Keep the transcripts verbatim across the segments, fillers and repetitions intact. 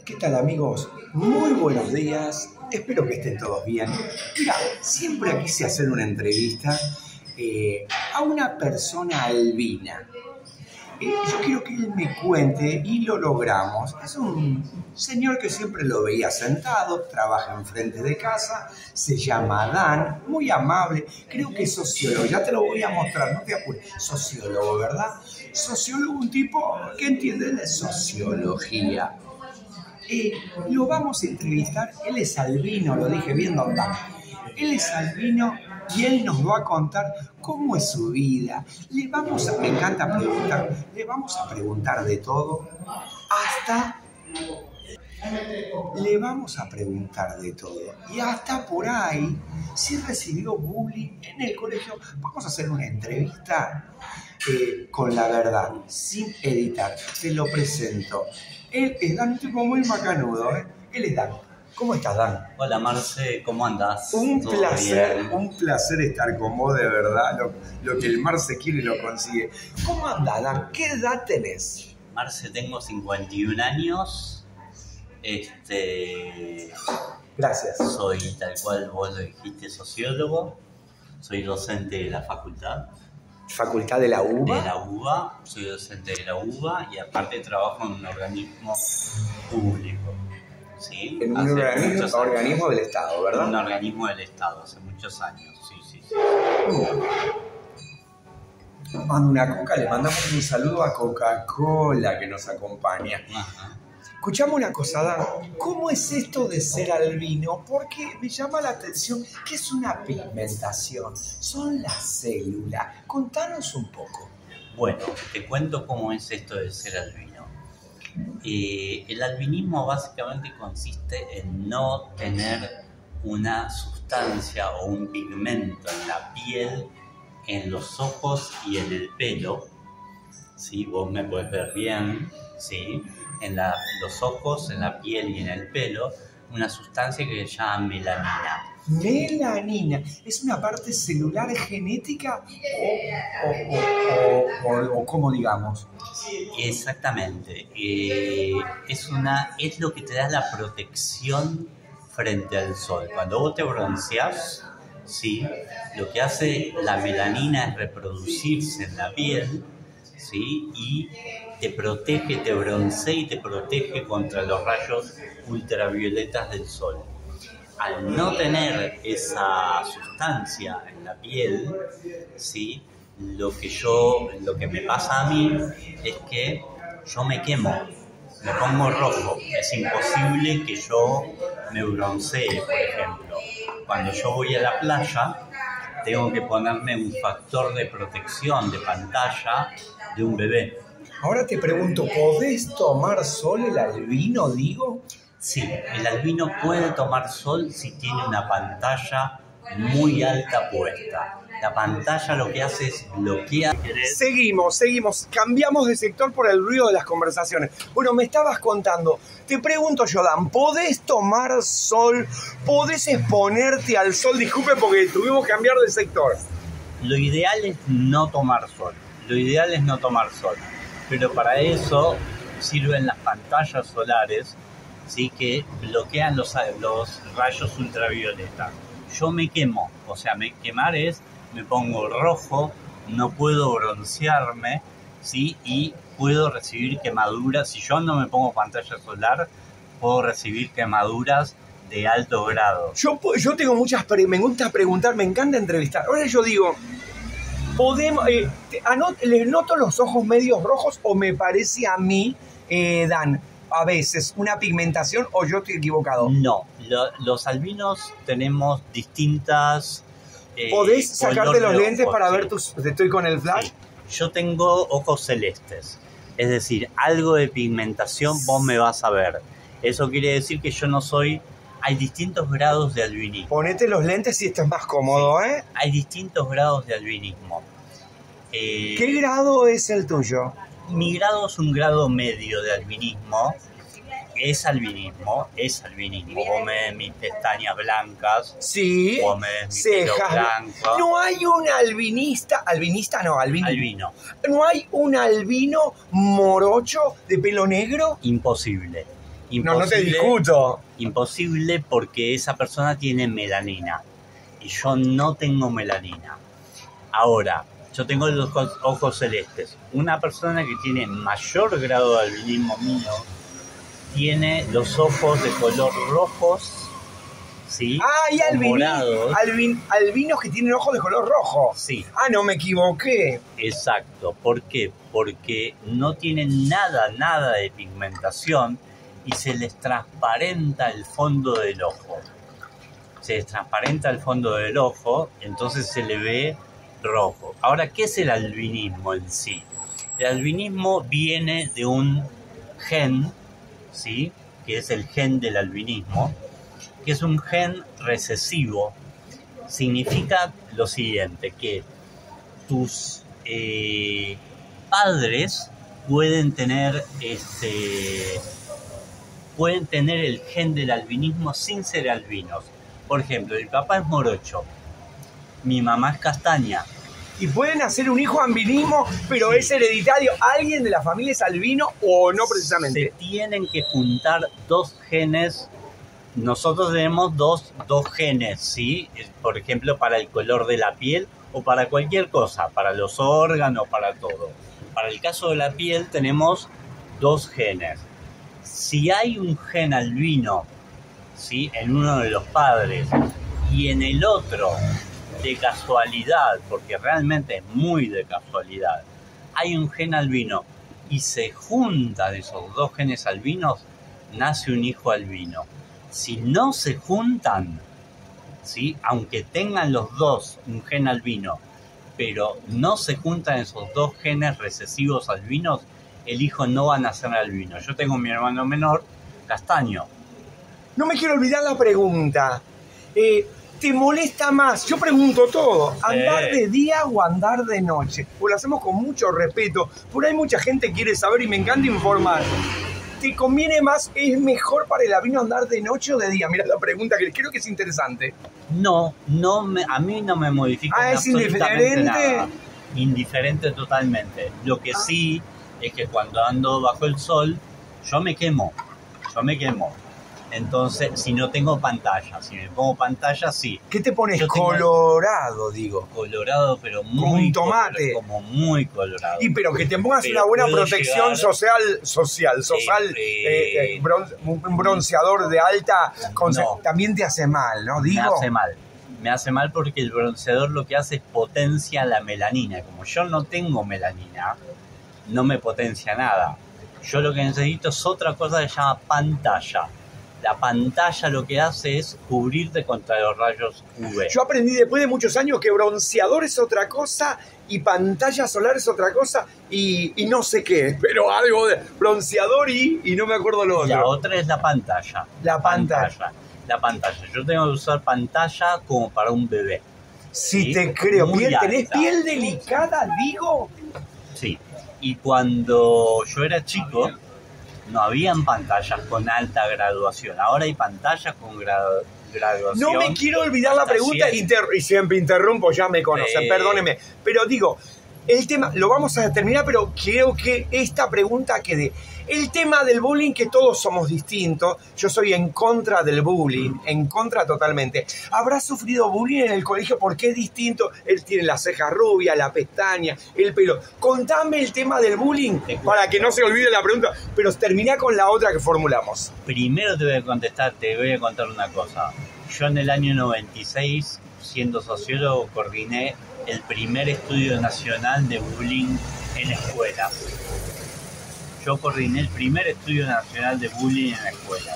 ¿Qué tal, amigos? Muy buenos días, espero que estén todos bien. Mira, siempre quise hacer una entrevista eh, a una persona albina. Eh, yo quiero que él me cuente, y lo logramos. Es un señor que siempre lo veía sentado, trabaja enfrente de casa, se llama Dan, muy amable, creo que es sociólogo, ya te lo voy a mostrar, no te apures, sociólogo, ¿verdad? Sociólogo, un tipo que entiende de sociología. Eh, lo vamos a entrevistar, él es albino, lo dije bien, don Dan. Él es albino y él nos va a contar cómo es su vida. Le vamos a, me encanta preguntar, le vamos a preguntar de todo, hasta, le vamos a preguntar de todo, y hasta por ahí, si recibió bullying en el colegio. Vamos a hacer una entrevista eh, con la verdad, sin editar. Se lo presento. Él es Dan, un tipo muy macanudo, ¿eh? Él es Dan. ¿Cómo estás, Dan? Hola, Marce, ¿cómo andás? Un placer, bien? un placer estar con vos, de verdad. Lo, lo que el Marce quiere lo consigue. ¿Cómo andás, Dan? ¿Qué edad tenés? Marce, tengo cincuenta y un años. Este... Gracias. Soy, tal cual vos lo dijiste, sociólogo. Soy docente de la facultad. ¿Facultad de la U B A? De la U B A. Soy docente de la U B A y aparte trabajo en un organismo público. ¿Sí? En un Hace organismo, muchos organismo años. del Estado, ¿verdad? Un organismo del Estado, hace muchos años, sí, sí, sí. Mando una coca, le mandamos un saludo a Coca-Cola que nos acompaña. Ajá. Escuchame una cosa, Dan, ¿cómo es esto de ser albino? Porque me llama la atención que es una pigmentación, son las células. Contanos un poco. Bueno, te cuento cómo es esto de ser albino. Eh, el albinismo básicamente consiste en no tener una sustancia o un pigmento en la piel, en los ojos y en el pelo. ¿Sí? Vos me podés ver bien, ¿sí? En la, los ojos, en la piel y en el pelo, una sustancia que se llama melanina. Melanina, ¿es una parte celular genética o, o, o, o, o cómo digamos? Exactamente. Eh, es, una, es lo que te da la protección frente al sol. Cuando vos te bronceás, ¿sí? Lo que hace la melanina es reproducirse en la piel, ¿sí? Y te protege, te broncea y te protege contra los rayos ultravioletas del sol. Al no tener esa sustancia en la piel, ¿sí? Lo que yo, lo que me pasa a mí es que yo me quemo, me pongo rojo. Es imposible que yo me broncee, por ejemplo. Cuando yo voy a la playa, tengo que ponerme un factor de protección de pantalla de un bebé. Ahora te pregunto, ¿podés tomar sol el albino, digo? Sí, el albino puede tomar sol si tiene una pantalla muy alta puesta. La pantalla lo que hace es bloquear. Seguimos, seguimos, cambiamos de sector por el ruido de las conversaciones. Bueno, me estabas contando, te pregunto yo, Dan, ¿podés tomar sol? ¿Podés exponerte al sol? Disculpe porque tuvimos que cambiar de sector. Lo ideal es no tomar sol, lo ideal es no tomar sol, pero para eso sirven las pantallas solares, ¿sí? Que bloquean los, los rayos ultravioleta. Yo me quemo, o sea, me, quemar es, me pongo rojo, no puedo broncearme, ¿sí? Y puedo recibir quemaduras. Si yo no me pongo pantalla solar, puedo recibir quemaduras de alto grado. Yo, yo tengo muchas preguntas, me gusta preguntar, me encanta entrevistar. Ahora yo digo, podemos, eh, anot, ¿les noto los ojos medios rojos o me parece a mí, eh, Dan, a veces una pigmentación, o yo estoy equivocado? No, lo, los albinos tenemos distintas... Eh, ¿Podés sacarte los lentes ojos, para sí. ver tus... Estoy con el flash. Sí. Yo tengo ojos celestes, es decir, algo de pigmentación vos me vas a ver. Eso quiere decir que yo no soy... Hay distintos grados de albinismo. Ponete los lentes si esto es más cómodo, Sí. ¿eh? Hay distintos grados de albinismo. Eh, ¿Qué grado es el tuyo? Mi grado es un grado medio de albinismo. Es albinismo, es albinismo. Vos me ves mis pestañas blancas. Sí. Vos me ves mi pelo Cejas. blanco. No hay un albinista, albinista no, albino. Albino. No hay un albino morocho de pelo negro. Imposible. No, no te discuto. Imposible porque esa persona tiene melanina y yo no tengo melanina. Ahora, yo tengo los ojos, ojos celestes. Una persona que tiene mayor grado de albinismo mío tiene los ojos de color rojos, ¿sí? Ah, y albini, morados. Albin, albinos que tienen ojos de color rojo. Sí. Ah, no me equivoqué. Exacto. ¿Por qué? Porque no tienen nada, nada de pigmentación y se les transparenta el fondo del ojo. Se les transparenta el fondo del ojo, entonces se le ve rojo. Ahora, ¿qué es el albinismo en sí? El albinismo viene de un gen, ¿sí? Que es el gen del albinismo, que es un gen recesivo. Significa lo siguiente, que tus eh, padres pueden tener este pueden tener el gen del albinismo sin ser albinos. Por ejemplo, mi papá es morocho, mi mamá es castaña. Y pueden hacer un hijo albinismo, pero sí. Es hereditario. ¿Alguien de la familia es albino o no precisamente? Se tienen que juntar dos genes. Nosotros tenemos dos, dos genes, ¿sí? Por ejemplo, para el color de la piel o para cualquier cosa, para los órganos, para todo. Para el caso de la piel tenemos dos genes. Si hay un gen albino, ¿sí? En uno de los padres y en el otro, de casualidad, porque realmente es muy de casualidad, hay un gen albino y se juntan esos dos genes albinos, nace un hijo albino. Si no se juntan, ¿sí? Aunque tengan los dos un gen albino, pero no se juntan esos dos genes recesivos albinos, el hijo no va a nacer albino. Yo tengo mi hermano menor, castaño. No me quiero olvidar la pregunta. Eh, ¿Te molesta más? Yo pregunto todo. ¿Andar de día o andar de noche? Pues lo hacemos con mucho respeto. Por ahí mucha gente quiere saber y me encanta informar. ¿Te conviene más, es mejor para el albino andar de noche o de día? Mira la pregunta que creo que es interesante. No, no me, a mí no me modifica ah, ¿es indiferente? Nada. Indiferente totalmente. Lo que ah. sí es que cuando ando bajo el sol, yo me quemo. Yo me quemo. Entonces, si no tengo pantalla, si me pongo pantalla, sí. ¿Qué te pones? Yo colorado, digo. Colorado, pero muy... Como un tomate. Colorado, como muy colorado. Y pero que te pongas pero una buena protección llegar, social, social, social, eh, eh, bron, un bronceador de alta... No, también te hace mal, ¿no? Digo. Me hace mal. Me hace mal porque el bronceador lo que hace es potencia la melanina. Como yo no tengo melanina, no me potencia nada. Yo lo que necesito es otra cosa que se llama pantalla. La pantalla lo que hace es cubrirte contra los rayos U V. Yo aprendí después de muchos años que bronceador es otra cosa y pantalla solar es otra cosa y, y no sé qué, pero algo de bronceador y, y no me acuerdo lo otro. La otra es la pantalla. La pantalla. pantalla. La pantalla. Yo tengo que usar pantalla como para un bebé. Sí, ¿sí? Te creo. Piel, ¿tenés piel delicada, digo? Sí. Y cuando yo era chico... no habían pantallas con alta graduación. Ahora hay pantallas con gradu graduación. No me quiero olvidar la pregunta inter y siempre interrumpo, ya me conocen, sí. Perdóneme. Pero digo, el tema, lo vamos a terminar, pero creo que esta pregunta quede. El tema del bullying, que todos somos distintos. Yo soy en contra del bullying, en contra totalmente. ¿Habrás sufrido bullying en el colegio? Porque es distinto. Él tiene las cejas rubias, la pestaña, el pelo. Contame el tema del bullying para que no se olvide la pregunta, pero terminá con la otra que formulamos. Primero te voy a contestar, te voy a contar una cosa. Yo en el año noventa y seis, siendo sociólogo, coordiné el primer estudio nacional de bullying en escuelas. Yo coordiné el primer estudio nacional de bullying en la escuela.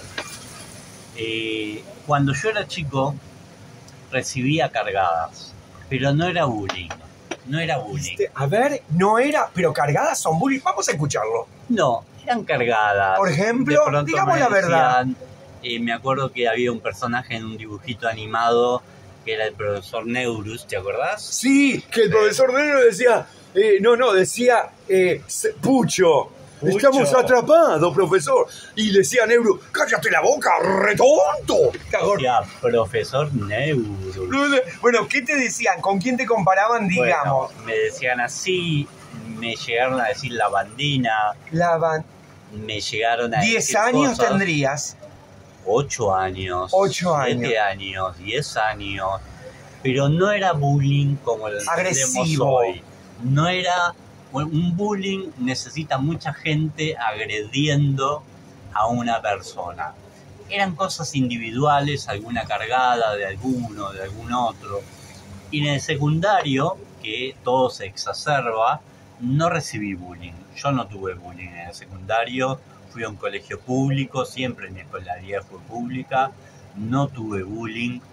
Eh, cuando yo era chico, recibía cargadas, pero no era bullying. No era bullying. A ver, no era, pero cargadas son bullying. Vamos a escucharlo. No, eran cargadas. Por ejemplo, digamos la verdad. Eh, me acuerdo que había un personaje en un dibujito animado que era el profesor Neurus, ¿te acordás? Sí, que el profesor Neurus decía, eh, no, no, decía eh, Pucho. Pucho. Estamos atrapados, profesor. Y le decía a Neuro, cállate la boca, retonto. Ya, profesor Neuro. Bueno, ¿qué te decían? ¿Con quién te comparaban, digamos? Bueno, me decían así, me llegaron a decir lavandina. Lavan... me llegaron a ¿Diez decir años cosas, tendrías? Ocho años, Ocho siete años, diez años, pero no era bullying como lo entendemos Agresivo. hoy. No era, un bullying necesita mucha gente agrediendo a una persona. Eran cosas individuales, alguna cargada de alguno, de algún otro. Y en el secundario, que todo se exacerba, no recibí bullying. Yo no tuve bullying en el secundario. Fui a un colegio público, siempre mi escolaridad fue pública, no tuve bullying.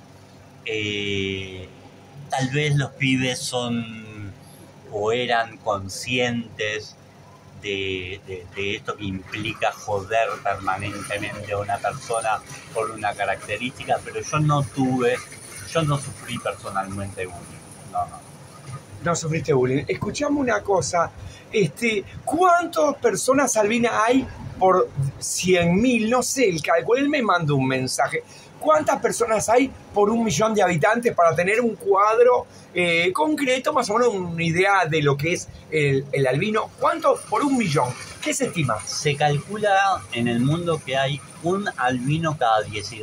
Eh, tal vez los pibes son o eran conscientes de, de, de esto que implica joder permanentemente a una persona por una característica, pero yo no tuve, yo no sufrí personalmente bullying. No, no. No sufriste bullying. Escuchame una cosa, este, ¿cuántas personas albinas hay por cien mil? No sé, el cálculo, él me mandó un mensaje. ¿Cuántas personas hay por un millón de habitantes para tener un cuadro eh, concreto, más o menos una idea de lo que es el, el albino? ¿Cuánto por un millón? ¿Qué se estima? Se calcula en el mundo que hay un albino cada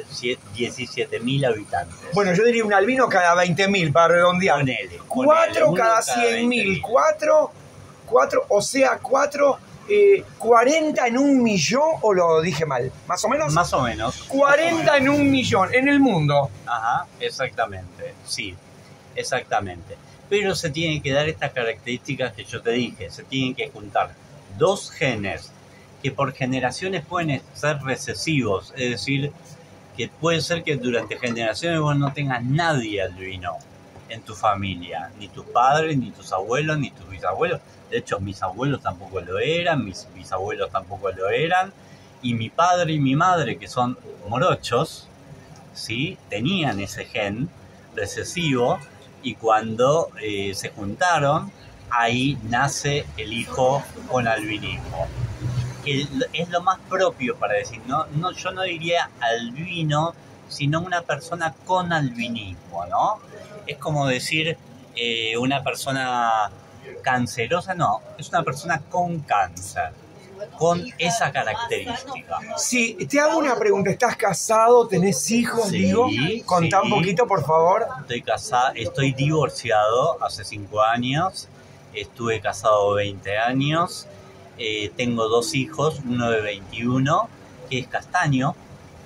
diecisiete mil habitantes. Bueno, yo diría un albino cada veinte mil para redondear. Ponele, Cuatro ponele, cada cien mil. Cuatro, cuatro, o sea, cuatro... Eh, ¿cuarenta en un millón o lo dije mal? ¿Más o menos? Más o menos. cuarenta en un millón en el mundo. Ajá, exactamente, sí, exactamente. Pero se tienen que dar estas características que yo te dije, se tienen que juntar dos genes que por generaciones pueden ser recesivos, es decir, que puede ser que durante generaciones vos no tengas nadie albino en tu familia, ni tus padres, ni tus abuelos, ni tus bisabuelos. De hecho, mis abuelos tampoco lo eran, mis bisabuelos tampoco lo eran, y mi padre y mi madre, que son morochos, ¿sí?, tenían ese gen recesivo, y cuando eh, se juntaron, ahí nace el hijo con albinismo. Que es lo más propio para decir, no, no, yo no diría albino, sino una persona con albinismo, ¿no? Es como decir eh, una persona cancerosa, no, es una persona con cáncer, con esa característica. Sí, te hago una pregunta, ¿estás casado? ¿Tenés hijos? Sí, digo, contá sí. un poquito, por favor. Estoy casado, estoy divorciado hace cinco años, estuve casado veinte años, eh, tengo dos hijos, uno de veintiuno, que es castaño,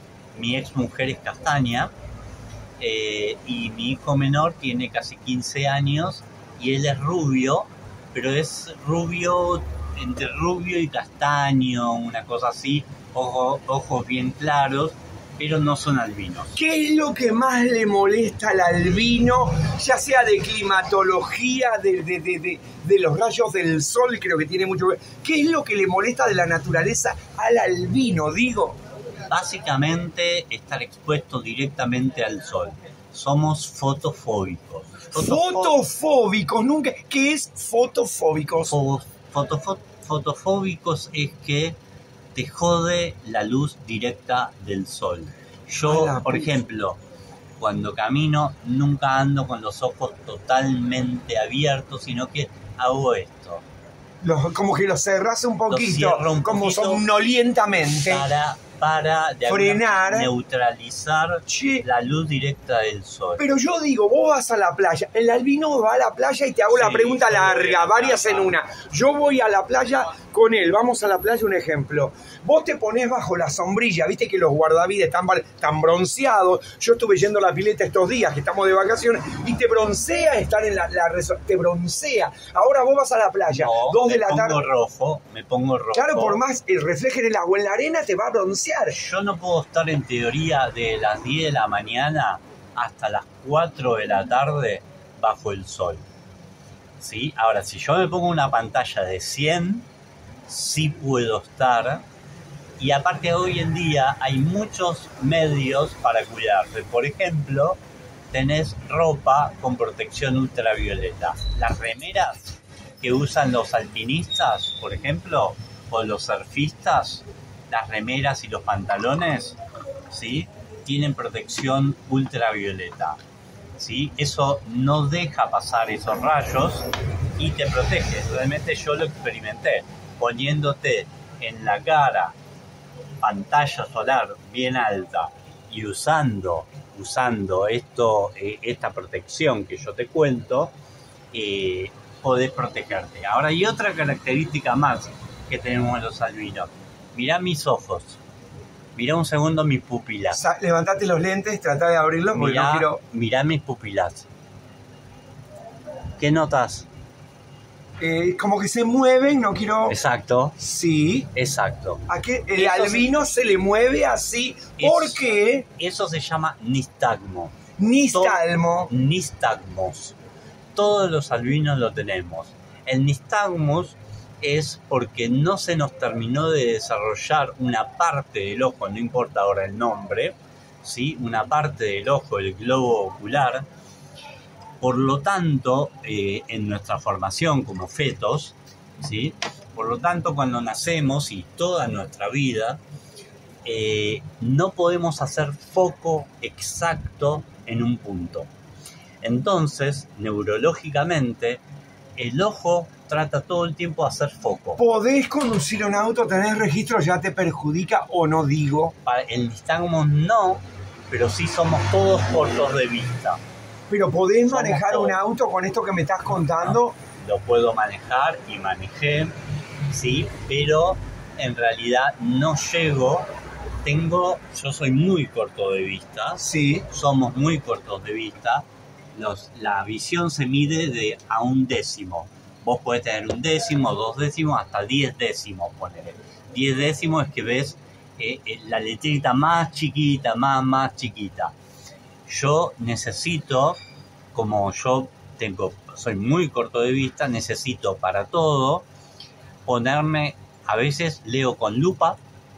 mi ex mujer es castaña, eh, y mi hijo menor tiene casi quince años, y él es rubio, pero es rubio, entre rubio y castaño, una cosa así, ojo, ojos bien claros, pero no son albinos. ¿Qué es lo que más le molesta al albino, ya sea de climatología, de, de, de, de, de los rayos del sol, creo que tiene mucho que ver? ¿Qué es lo que le molesta de la naturaleza al albino, digo? Básicamente estar expuesto directamente al sol. Somos fotofóbicos. Fotofóbicos, nunca. ¿Qué es fotofóbicos? Fotofo fotofóbicos es que te jode la luz directa del sol. Yo, por ejemplo, cuando camino, nunca ando con los ojos totalmente abiertos, sino que hago esto. Los, como que los cerrás un poquito, un como poquito somnolientamente. Para, para de frenar, neutralizar che, la luz directa del sol. Pero yo digo, vos vas a la playa, el albino va a la playa y te hago sí, la pregunta larga, varias en una. Yo voy a la playa con él, vamos a la playa, un ejemplo. Vos te ponés bajo la sombrilla, viste que los guardavidas están, están bronceados. Yo estuve yendo a la pileta estos días, que estamos de vacaciones, y te broncea estar en la, la te broncea. Ahora vos vas a la playa, no, dos de la tarde. Me pongo rojo, me pongo rojo. Claro, por más el refleje en el agua, en la arena te va a broncear. Yo no puedo estar en teoría de las diez de la mañana hasta las cuatro de la tarde bajo el sol. ¿Sí? Ahora, si yo me pongo una pantalla de cien, sí puedo estar. Y aparte, hoy en día hay muchos medios para cuidarse. Por ejemplo, tenés ropa con protección ultravioleta. Las remeras que usan los alpinistas, por ejemplo, o los surfistas, las remeras y los pantalones, ¿sí?, tienen protección ultravioleta, ¿sí? Eso no deja pasar esos rayos y te protege. Realmente yo lo experimenté, poniéndote en la cara pantalla solar bien alta y usando, usando esto, eh, esta protección que yo te cuento, eh, podés protegerte. Ahora hay otra característica más que tenemos los albinos. Mirá mis ojos. Mirá un segundo mis pupilas. Sa levantate los lentes, tratá de abrirlos porque mirá, no quiero... Mirá mis pupilas. ¿Qué notas? Eh, como que se mueven, no quiero... Exacto. Sí. Exacto. ¿A qué el Eso albino se... se le mueve así? Eso, porque... Eso se llama nistagmo. Nistalmo. Todo, nistagmos. Todos los albinos lo tenemos. El nistagmos es porque no se nos terminó de desarrollar una parte del ojo, no importa ahora el nombre, ¿sí? Una parte del ojo, el globo ocular. Por lo tanto, eh, en nuestra formación como fetos, ¿sí? Por lo tanto, cuando nacemos y toda nuestra vida, eh, no podemos hacer foco exacto en un punto. Entonces, neurológicamente, el ojo trata todo el tiempo de hacer foco. ¿Podés conducir un auto, tenés registro, ya te perjudica o no digo? Para el nistagmo no, pero sí somos todos cortos de vista. ¿Pero podés Somos manejar todos. un auto con esto que me estás contando? No, lo puedo manejar y manejé, sí, pero en realidad no llego. Tengo, yo soy muy corto de vista. Sí. Somos muy cortos de vista. Los, la visión se mide de a un décimo. Vos podés tener un décimo, dos décimos, hasta diez décimos, ponele. Diez décimos es que ves eh, eh, la letrita más chiquita, más, más chiquita. Yo necesito, como yo tengo, soy muy corto de vista, necesito para todo ponerme, a veces leo con lupa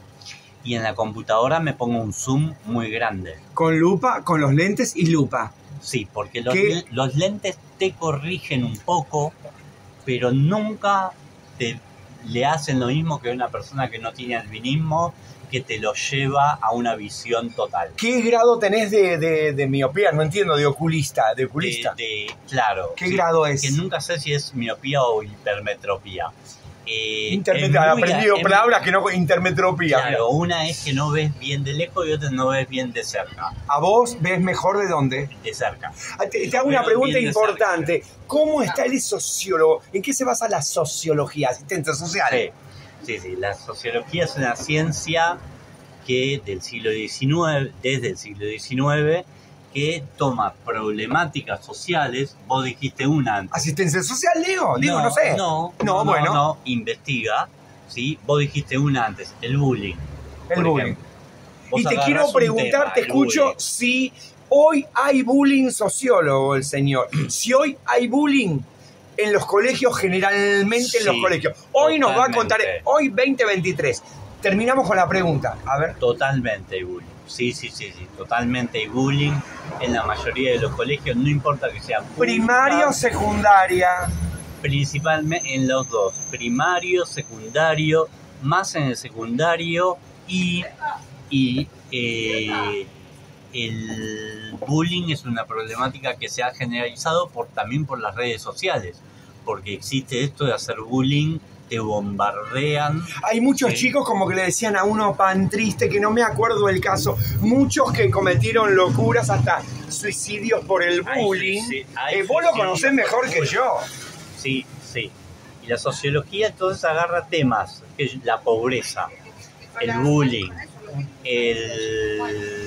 y en la computadora me pongo un zoom muy grande. Con lupa, con los lentes y lupa. Sí, porque los, ¿Qué? los lentes te corrigen un poco, pero nunca te le hacen lo mismo que una persona que no tiene albinismo, que te lo lleva a una visión total. ¿Qué grado tenés de, de, de miopía? No entiendo, de oculista, de oculista. De, de, claro. ¿Qué sí, grado es? Que nunca sé si es miopía o hipermetropía. Eh, Intermetropía, aprendido en, palabras que no, intermetropía. Claro, una es que no ves bien de lejos y otra no ves bien de cerca. ¿A vos ves mejor de dónde? De cerca. Te, te hago una Pero pregunta bien de importante. cerca. ¿Cómo está el sociólogo? ¿En qué se basa la sociología? Asistente social. Sí, sí, sí. La sociología es una ciencia que del siglo diecinueve, desde el siglo diecinueve, que toma problemáticas sociales. Vos dijiste una antes. ¿Asistencia social, digo? Digo, no, no sé. No, no, no, bueno. no, investiga. ¿Sí? Vos dijiste una antes, el bullying. El bullying. Vos Y te agarrás quiero un preguntar, tema, te el escucho, bullying. si hoy hay bullying, sociólogo el señor. Si hoy hay bullying en los colegios, generalmente en los Sí, colegios. Hoy nos va a contar, totalmente. hoy veinte veintitrés. Terminamos con la pregunta. A ver. Totalmente hay bullying. Sí, sí, sí, sí. Totalmente hay bullying en la mayoría de los colegios, no importa que sea pública, Primaria o secundaria. Principalmente en los dos, primario, secundario, más en el secundario y, y eh, el bullying es una problemática que se ha generalizado por, también por las redes sociales, porque existe esto de hacer bullying, te bombardean. Hay muchos Sí. chicos como que le decían a uno pan triste, que no me acuerdo del caso, muchos que cometieron locuras, hasta suicidios por el Hay bullying. suici- hay Eh, vos lo suicidios conocés por mejor el que bullying. yo. Sí, sí. Y la sociología entonces agarra temas, que es la pobreza, el bullying, el,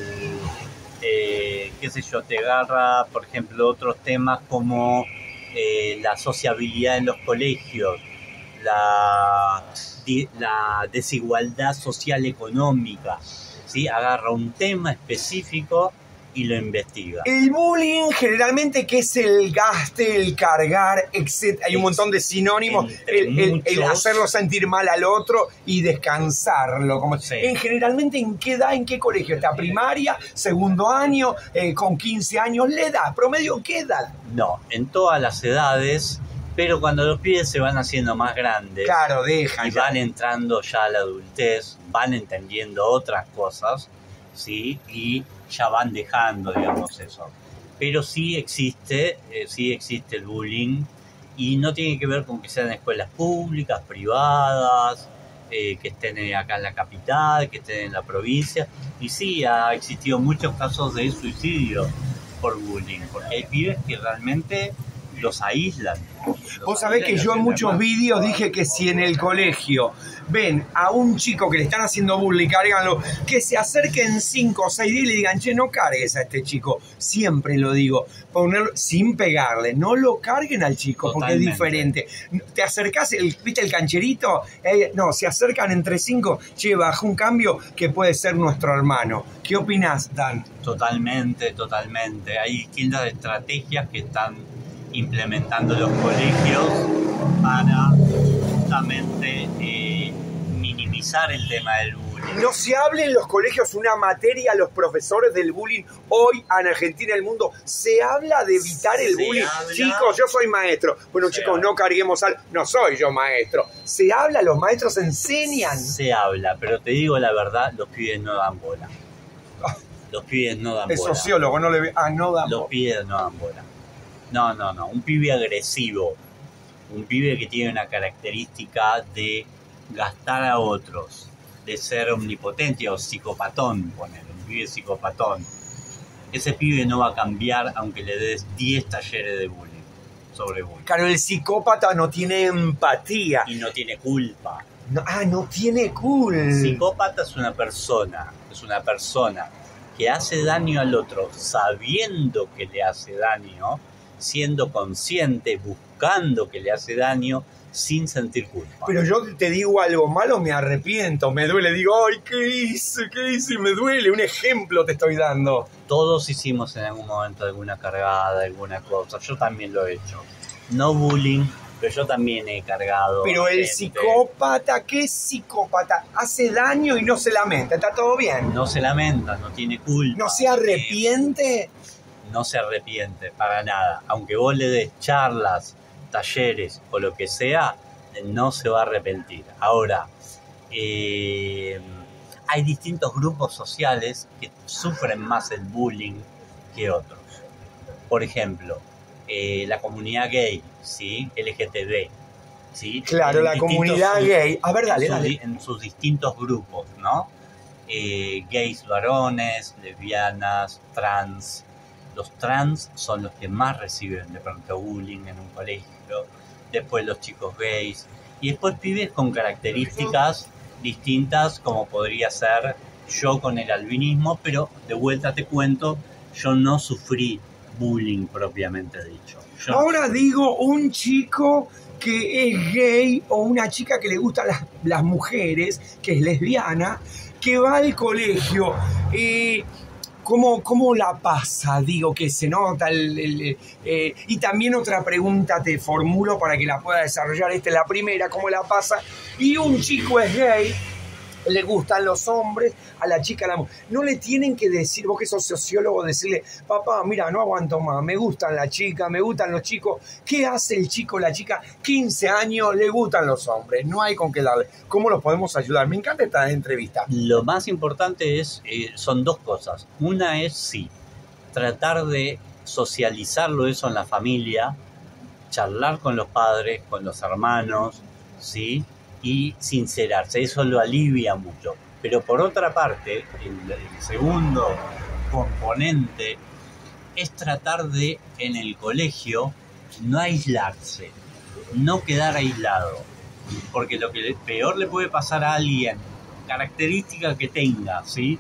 eh, qué sé yo, te agarra, por ejemplo, otros temas como eh, la sociabilidad en los colegios, la, di- la desigualdad social económica, ¿sí? Agarra un tema específico y lo investiga. El bullying generalmente, que es el gaste, el cargar, etcétera. Hay un montón de sinónimos. Entre El, el- el muchos. hacerlo sentir mal al otro y descansarlo. Como, Sí. en, generalmente, ¿en qué edad, en qué colegio? ¿Está primaria, segundo año, eh, con quince años? ¿La edad? ¿Promedio qué edad? No, en todas las edades, pero cuando los pibes se van haciendo más grandes Claro, deja. y ya. van entrando ya a la adultez, van entendiendo otras cosas, ¿sí? Y ya van dejando, digamos, eso. Pero sí existe, eh, sí existe el bullying y no tiene que ver con que sean escuelas públicas, privadas, eh, que estén acá en la capital, que estén en la provincia. Y sí, ha existido muchos casos de suicidio por bullying, porque hay pibes que realmente los aíslan. Los Vos sabés que yo en muchos vídeos dije que si en el colegio ven a un chico que le están haciendo bullying, cárganlo, que se acerquen cinco o seis días y le digan, che, no cargues a este chico. Siempre lo digo, ponerlo sin pegarle, no lo carguen al chico. Totalmente. Porque es diferente. Te acercás, el, ¿viste el cancherito? Eh, no, se acercan entre cinco, che, baja un cambio que puede ser nuestro hermano. ¿Qué opinás, Dan? Totalmente, totalmente. Hay distintas estrategias que están implementando los colegios para justamente eh, minimizar el tema del bullying. No se habla en los colegios una materia a los profesores del bullying hoy en Argentina y el mundo. Se habla de evitar el se bullying. Habla, chicos, yo soy maestro. Bueno, chicos, habla. No carguemos al... No soy yo maestro. Se habla, los maestros enseñan. Se habla, pero te digo la verdad, los pibes no dan bola. Los pibes no dan es bola. Es sociólogo, no le ve... Ah, no dan Los bola. pibes no dan bola. No, no, no. Un pibe agresivo. Un pibe que tiene una característica de gastar a otros, de ser omnipotente o psicopatón, poner, un pibe psicopatón. Ese pibe no va a cambiar aunque le des diez talleres de bullying, sobre bullying. Claro, el psicópata no tiene empatía. Y no tiene culpa. No, ah, no tiene culpa. El psicópata es una persona, es una persona que hace daño al otro sabiendo que le hace daño, siendo consciente, buscando que le hace daño, sin sentir culpa. Pero yo te digo algo malo, me arrepiento, me duele, digo, ay, ¿qué hice? ¿Qué hice? Me duele, un ejemplo te estoy dando. Todos hicimos en algún momento alguna cargada, alguna cosa, yo también lo he hecho. No bullying, pero yo también he cargado. Pero el gente. Psicópata, ¿qué psicópata? Hace daño y no se lamenta, ¿está todo bien? No se lamenta, no tiene culpa. ¿No se arrepiente? No se arrepiente, para nada. Aunque vos le des charlas, talleres o lo que sea, no se va a arrepentir. Ahora, eh, hay distintos grupos sociales que sufren más el bullying que otros. Por ejemplo, eh, la comunidad gay, ¿sí? L G T B, ¿sí? Claro, en la comunidad sus, gay. A ver, dale, en, dale. Sus, en sus distintos grupos, ¿no? Eh, gays varones, lesbianas, trans. Los trans son los que más reciben de pronto bullying en un colegio, después los chicos gays, y después pibes con características distintas, como podría ser yo con el albinismo, pero de vuelta te cuento, yo no sufrí bullying propiamente dicho. Yo Ahora no digo, un chico que es gay o una chica que le gustan las, las mujeres, que es lesbiana, que va al colegio, eh, ¿Cómo, ¿Cómo la pasa? Digo, que se nota el... el eh, y también otra pregunta te formulo para que la pueda desarrollar. Esta es la primera, ¿cómo la pasa? Y un chico es gay, le gustan los hombres, a la chica, a la mujer. No le tienen que decir, vos que sos sociólogo, decirle, papá, mira, no aguanto más, me gustan las chicas, me gustan los chicos. ¿Qué hace el chico, la chica? quince años, le gustan los hombres, no hay con qué darle. ¿Cómo los podemos ayudar? Me encanta esta entrevista. Lo más importante es, eh, son dos cosas. Una es, sí, tratar de socializarlo eso en la familia, charlar con los padres, con los hermanos, ¿sí? Y sincerarse, eso lo alivia mucho. Pero por otra parte, el, el segundo componente es tratar de, en el colegio, no aislarse, no quedar aislado. Porque lo que peor le puede pasar a alguien, característica que tenga, ¿sí?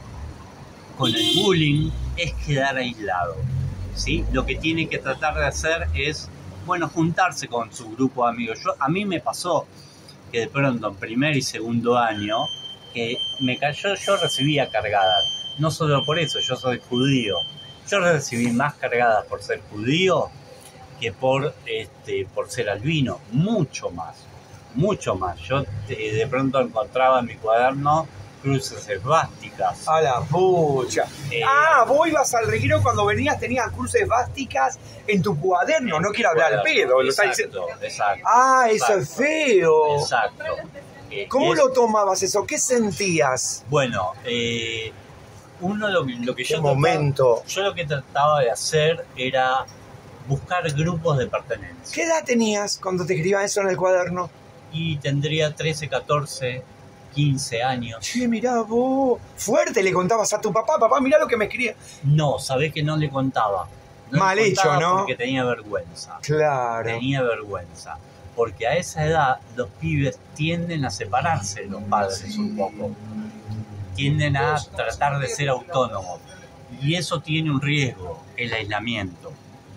Con el bullying, es quedar aislado, ¿sí? Lo que tiene que tratar de hacer es, bueno, juntarse con su grupo de amigos. Yo, a mí me pasó que de pronto en primer y segundo año que me cayó, yo recibía cargadas, no solo por eso, yo soy judío, yo recibí más cargadas por ser judío que por este por ser albino, mucho más, mucho más. Yo eh, de pronto encontraba en mi cuaderno cruces esvásticas. A la pucha. Eh, ah, vos ibas al recreo cuando venías, tenías cruces esvásticas en tu cuaderno. No quiero hablar al pedo. Lo exacto, diciendo. Exacto. Ah, exacto, eso es feo. Exacto. Eh, ¿Cómo es, lo tomabas eso? ¿Qué sentías? Bueno, eh, uno lo, lo que ¿Qué yo momento? Trataba, yo lo que trataba de hacer era buscar grupos de pertenencia. ¿Qué edad tenías cuando te escribían eso en el cuaderno? Y tendría trece, catorce, quince años. Che, mirá vos, fuerte le contabas a tu papá, papá, mirá lo que me escribía. No, sabés que no le contaba. No Mal le hecho, contaba ¿no? Porque tenía vergüenza. Claro. Tenía vergüenza. Porque a esa edad los pibes tienden a separarse de los padres un poco. Tienden a tratar de ser autónomos. Y eso tiene un riesgo, el aislamiento.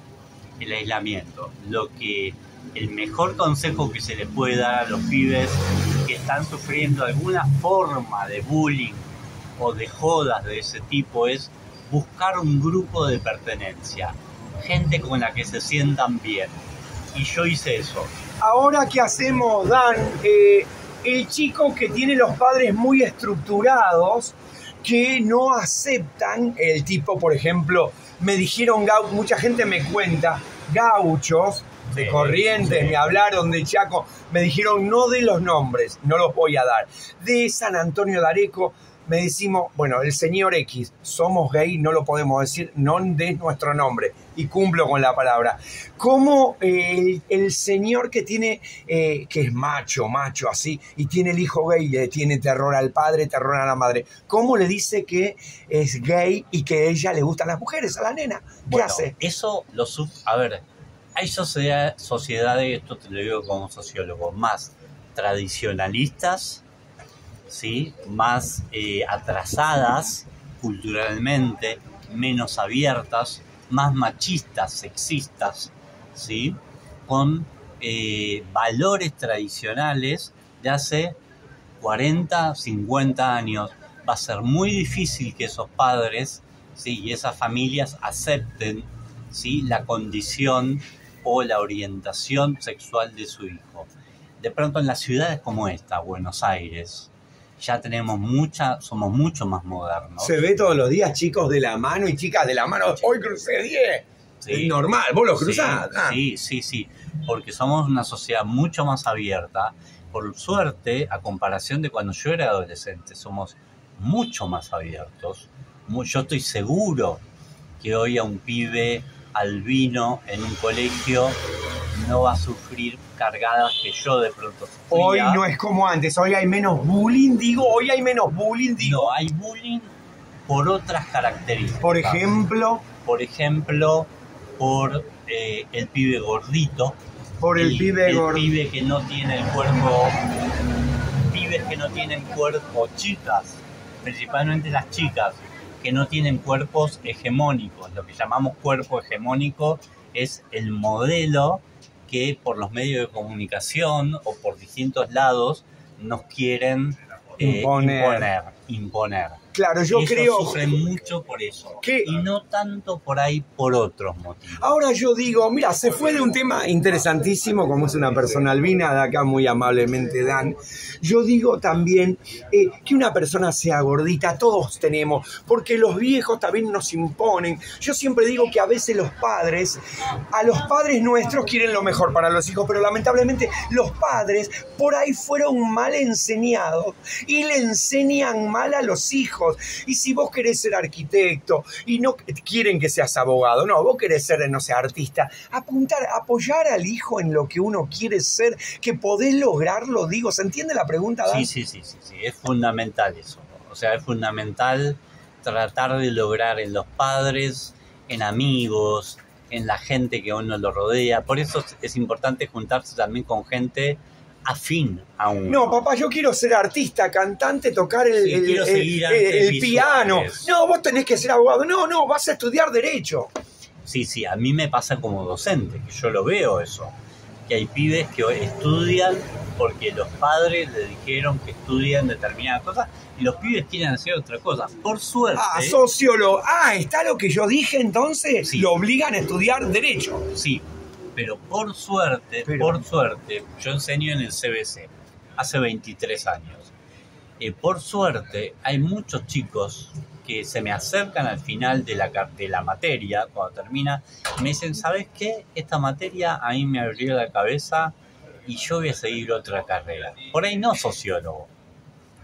El aislamiento. Lo que el mejor consejo que se les puede dar a los pibes que están sufriendo alguna forma de bullying o de jodas de ese tipo es buscar un grupo de pertenencia, gente con la que se sientan bien. Y yo hice eso. Ahora, ¿qué hacemos, Dan? Eh, el chico que tiene los padres muy estructurados, que no aceptan, el tipo, por ejemplo, me dijeron, gau- mucha gente me cuenta, gauchos de Sí, Corrientes, sí. me hablaron de Chaco, me dijeron, no de los nombres, no los voy a dar. De San Antonio de Areco, me decimos, bueno, el señor X, somos gay, no lo podemos decir, no des nuestro nombre, y cumplo con la palabra. ¿Cómo eh, el, el señor que tiene, eh, que es macho, macho así, y tiene el hijo gay, le tiene terror al padre, terror a la madre, cómo le dice que es gay y que a ella le gustan las mujeres, a la nena? ¿Qué Bueno, hace? Eso lo sub... A ver, hay sociedad- sociedades, esto te lo digo como sociólogo, más tradicionalistas, ¿sí? Más eh, atrasadas culturalmente, menos abiertas, más machistas, sexistas, ¿sí? Con eh, valores tradicionales de hace cuarenta, cincuenta años. Va a ser muy difícil que esos padres, ¿sí? Y esas familias acepten, ¿sí? La condición o la orientación sexual de su hijo. De pronto en las ciudades como esta, Buenos Aires, ya tenemos mucha, somos mucho más modernos. Se ve todos los días chicos de la mano y chicas de la mano. Hoy crucé diez. Sí. Es normal, vos los cruzás. Sí, Ah. sí, sí, sí, porque somos una sociedad mucho más abierta. Por suerte, a comparación de cuando yo era adolescente, somos mucho más abiertos. Mu- Yo estoy seguro que hoy a un pibe albino en un colegio no va a sufrir cargadas que yo de pronto Hoy sufría. no es como antes, hoy hay menos bullying, digo, hoy hay menos bullying, digo. No, hay bullying por otras características. Por ejemplo, Por ejemplo, por eh, el pibe gordito. por el, pibe el gordo. pibe que no tiene el cuerpo, pibes que no tienen cuerpo, chicas, principalmente las chicas, que no tienen cuerpos hegemónicos. Lo que llamamos cuerpo hegemónico es el modelo que por los medios de comunicación o por distintos lados nos quieren eh, Imponer. imponer, imponer. Claro, yo Y ellos creo. sufren mucho por eso. que- Y no tanto por ahí por otros motivos. Ahora yo digo, mira, se fue de un tema interesantísimo, como es una persona albina, de acá muy amablemente Dan. Yo digo también eh, que una persona sea gordita, todos tenemos, porque los viejos también nos imponen. Yo siempre digo que a veces los padres, a los padres nuestros quieren lo mejor para los hijos, pero lamentablemente los padres por ahí fueron mal enseñados y le enseñan mal a los hijos. Y si vos querés ser arquitecto y no quieren que seas abogado, no, vos querés ser, no sé, artista, apuntar, apoyar al hijo en lo que uno quiere ser, que podés lograrlo, digo, ¿se entiende la pregunta, Dan? Sí, sí, sí, sí, sí, es fundamental eso. O sea, es fundamental tratar de lograr en los padres, en amigos, en la gente que a uno lo rodea. Por eso es importante juntarse también con gente afín a uno. No, papá, yo quiero ser artista, cantante, tocar el, Sí, el- quiero el- seguir el- artes el piano. visuales. No, vos tenés que ser abogado. No, no, vas a estudiar derecho. Sí, sí, a mí me pasa como docente, que yo lo veo eso. Que hay pibes que estudian porque los padres le dijeron que estudian determinadas cosas y los pibes quieren hacer otra cosa. Por suerte, Ah, sociólogo. Ah, está lo que yo dije entonces. Sí. Lo obligan a estudiar derecho. sí, pero por suerte, Pero- por suerte, yo enseño en el C B C hace veintitrés años. Eh, por suerte, hay muchos chicos que se me acercan al final de la, car- de la materia, cuando termina, y me dicen, ¿sabes qué? Esta materia a mí me abrió la cabeza y yo voy a seguir otra carrera. Por ahí no sociólogo,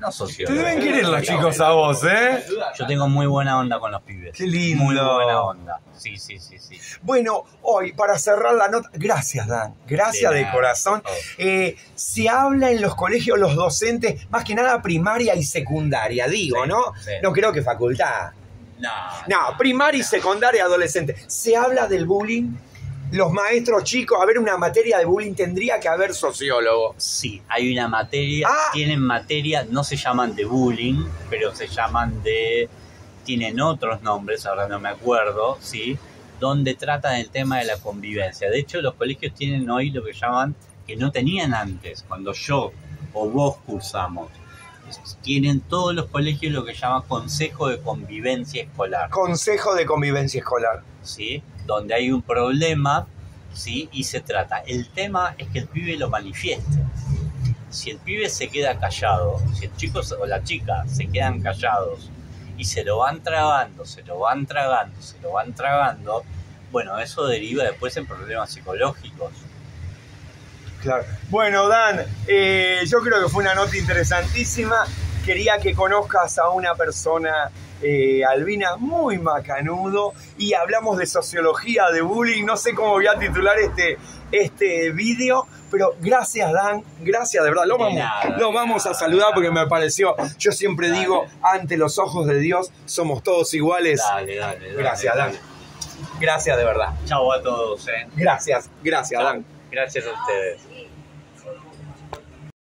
No sociólogo. Te deben querer los chicos a vos, ¿eh? Yo tengo muy buena onda con los pibes. Qué lindo. Muy buena onda. Sí, sí, sí, sí. Bueno, hoy, para cerrar la nota, gracias, Dan, gracias de, De nada. corazón. Oh. Eh, se habla en los colegios, los docentes, más que nada primaria y secundaria, digo, Sí, ¿no? sí. No creo que facultad. No. No, primaria y secundaria, adolescente. ¿Se habla del bullying? Los maestros chicos, a ver, una materia de bullying tendría que haber sociólogo. Sí, hay una materia, Ah. tienen materia, no se llaman de bullying, pero se llaman de, tienen otros nombres, ahora no me acuerdo, ¿sí? Donde tratan el tema de la convivencia. De hecho, los colegios tienen hoy lo que llaman, que no tenían antes, cuando yo o vos cursamos. Tienen todos los colegios lo que llaman Consejo de Convivencia Escolar. Consejo de convivencia escolar. ¿Sí? Donde hay un problema, ¿sí? Y se trata. El tema es que el pibe lo manifieste. Si el pibe se queda callado, si el chico o la chica se quedan callados y se lo van tragando, se lo van tragando, se lo van tragando, bueno, eso deriva después en problemas psicológicos. Claro. Bueno, Dan, eh, yo creo que fue una nota interesantísima. Quería que conozcas a una persona eh, albina muy macanudo y hablamos de sociología, de bullying. No sé cómo voy a titular este, este vídeo, pero gracias, Dan. Gracias, de verdad. Lo De vamos, nada, lo de vamos a nada, saludar de porque nada. me pareció, yo siempre Dale. digo, ante los ojos de Dios somos todos iguales. Dale, dale, dale. Gracias, Dan. dale. Gracias, de verdad. Chau a todos, eh. Gracias, gracias, Dan. Gracias a ustedes.